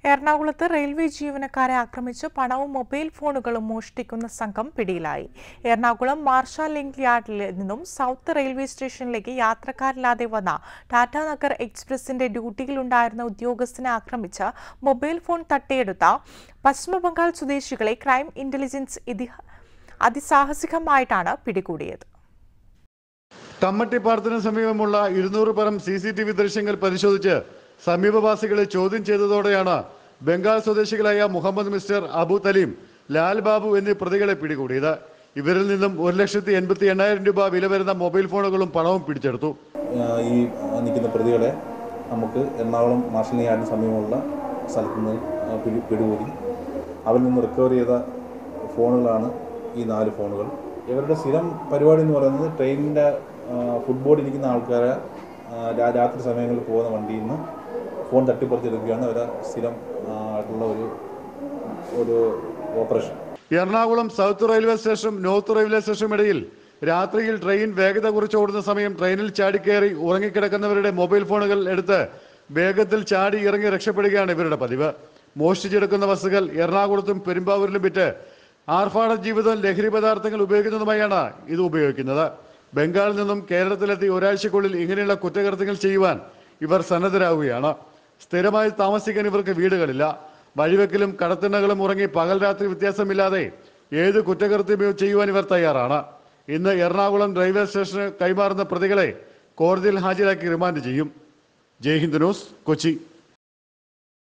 എറണാകുളത്ത് റെയിൽവേ ജീവനക്കാരെ ആക്രമിച്ച് പണവും മൊബൈൽ ഫോണുകളും മോഷ്ടിക്കുന്ന സംഘം പിടിയിലായി. എറണാകുളം മാർഷൽ ലിങ്ക് യാർഡിൽ നിന്നും സൗത്ത് റെയിൽവേ സ്റ്റേഷനിലേക്ക് യാത്രക്കാരില്ലാതെ വന്ന ടാറ്റ നഗർ എക്സ്പ്രസിന്റെ ഡ്യൂട്ടിയിലുണ്ടായിരുന്ന ഉദ്യോഗസ്ഥനെ ആക്രമിച്ച് മൊബൈൽ ഫോൺ തട്ടിയെടുത്ത പശ്ചിമബംഗാൾ സ്വദേശികളെ ക്രൈം ഇന്റലിജൻസ് അതിസാഹസികമായിട്ടാണ് പിടികൂടിയത്. കമ്മട്ടിപ്പാടത്തിന് സമീപമുള്ള 200 പരം CCTV ദൃശ്യങ്ങൾ പരിശോധിച്ച് സമീപവാസികളെ ചോദ്യം ചെയ്തതോടെയാണ് ബംഗാൾ സ്വദേശികളായ മുഹമ്മദ് മിസ്റ്റർ, അബു തലീം, ലാൽ ബാബു എന്നീ പ്രതികളെ പിടികൂടിയത്. ഇവരിൽ നിന്നും 1,88,000 രൂപ വില വരുന്ന മൊബൈൽ ഫോണുകളും പണവും പിടിച്ചെടുത്തു. ഈ നിൽക്കുന്ന പ്രതികളെ നമുക്ക് എറണാകുളം മാർഷൽ യാർഡിന് സമീപമുള്ള സ്ഥലത്ത് നിന്ന് പിടികൂടി. അവരിൽ നിന്ന് റിക്കവർ ചെയ്ത ഫോണുകളാണ് ഈ 4 ഫോണുകൾ. ഇവരുടെ സ്ഥിരം പരിപാടി എന്ന് പറയുന്നത് ട്രെയിനിൻ്റെ ഫുട്ബോർഡിൽ ഇരിക്കുന്ന ആൾക്കാരെ രാത്രി സമയങ്ങളിൽ പോകുന്ന വണ്ടിയിൽ നിന്ന് ഫോൺ തട്ടിപ്പറിച്ചെടുക്കുകയാണ് അവരുടെ സ്ഥിരം ആയിട്ടുള്ള ഒരു ഓപ്പറേഷൻ. എറണാകുളം സൗത്ത് റെയിൽവേ സ്റ്റേഷനും നോർത്ത് റെയിൽവേ സ്റ്റേഷനും ഇടയിൽ രാത്രിയിൽ ട്രെയിൻ വേഗത കുറച്ച് ഓടുന്ന സമയം ട്രെയിനിൽ ചാടിക്കയറി ഉറങ്ങിക്കിടക്കുന്നവരുടെ മൊബൈൽ ഫോണുകൾ എടുത്ത് വേഗത്തിൽ ചാടി ഇറങ്ങി രക്ഷപ്പെടുകയാണ് ഇവരുടെ പതിവ്. മോഷ്ടിച്ചെടുക്കുന്ന വസ്തുക്കൾ എറണാകുളത്തും പെരുമ്പാവൂരിലും വിറ്റ് ആർഭാട ജീവിതം, ലഹരി പദാർത്ഥങ്ങൾ ഉപയോഗിക്കുന്നതുമായാണ് ഇത് ഉപയോഗിക്കുന്നത്. ബംഗാളിൽ നിന്നും കേരളത്തിലെത്തി ഒരാഴ്ചക്കുള്ളിൽ ഇങ്ങനെയുള്ള കുറ്റകൃത്യങ്ങൾ ചെയ്യുവാൻ ഇവർ സന്നദ്ധരാകുകയാണ്. സ്ഥിരമായി താമസിക്കാൻ ഇവർക്ക് വീടുകളില്ല. വഴിവെക്കലും കടത്തിണ്ണകളും ഉറങ്ങി പകൽ രാത്രി വ്യത്യാസമില്ലാതെ ഏത് കുറ്റകൃത്യവും ചെയ്യുവാൻ ഇവർ തയ്യാറാണ്. ഇന്ന് എറണാകുളം റെയിൽവേ സ്റ്റേഷന് കൈമാറുന്ന പ്രതികളെ കോടതിയിൽ ഹാജരാക്കി റിമാൻഡ് ചെയ്യും. ജയ് ഹിന്ദ് ന്യൂസ്, കൊച്ചി.